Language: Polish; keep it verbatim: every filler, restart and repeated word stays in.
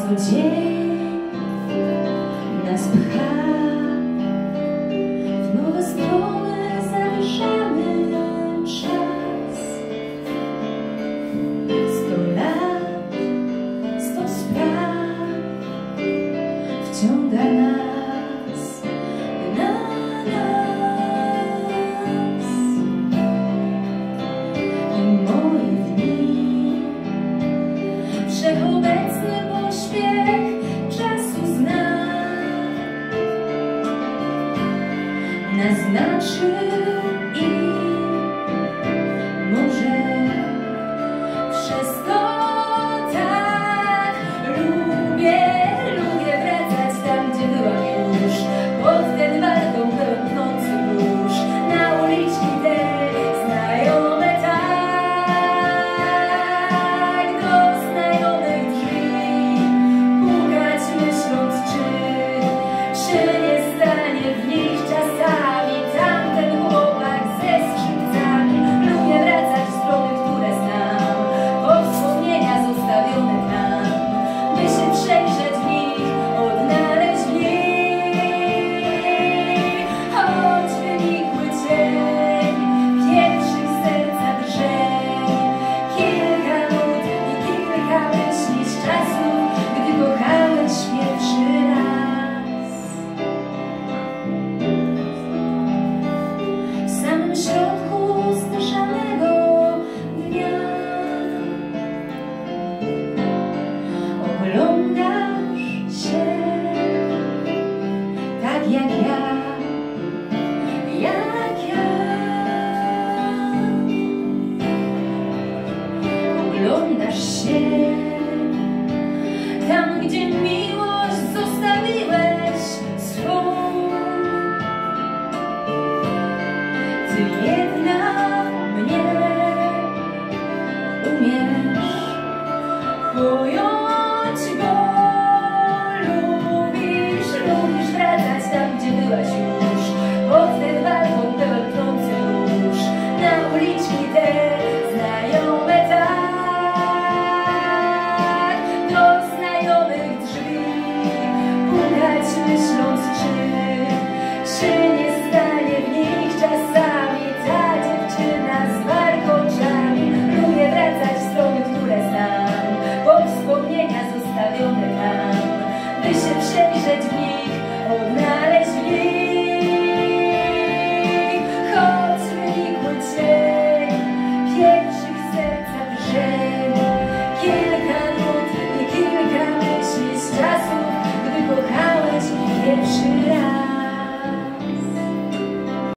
co dzień nas pcha w nowe strony, zawieszamy czas. Sto lat, sto spraw wciąga nas, na nas. I moje dni, wszechobecny pośpiech czasu zna, naznaczył i może przez to tak lubię, lubię wracać tam, gdzie byłam już, pod ten balkon pełen nocy burz, na uliczki te znajome tak, do znajomych drzwi pukać, myśląc, czy się nie stanie w nich czasami tamten chłopak ze skrzypcami. Lubię wracać w strony, które znam, po wspomnienia zostawione tam, by się przejrzeć w nich, odnaleźć w nich. Choć wynikły cień pierwszych serca drżeń, kilka nut i kilka myśli z czasów, gdy kochałeś pierwszy raz. W samym środku zdarzanego dnia oglądasz się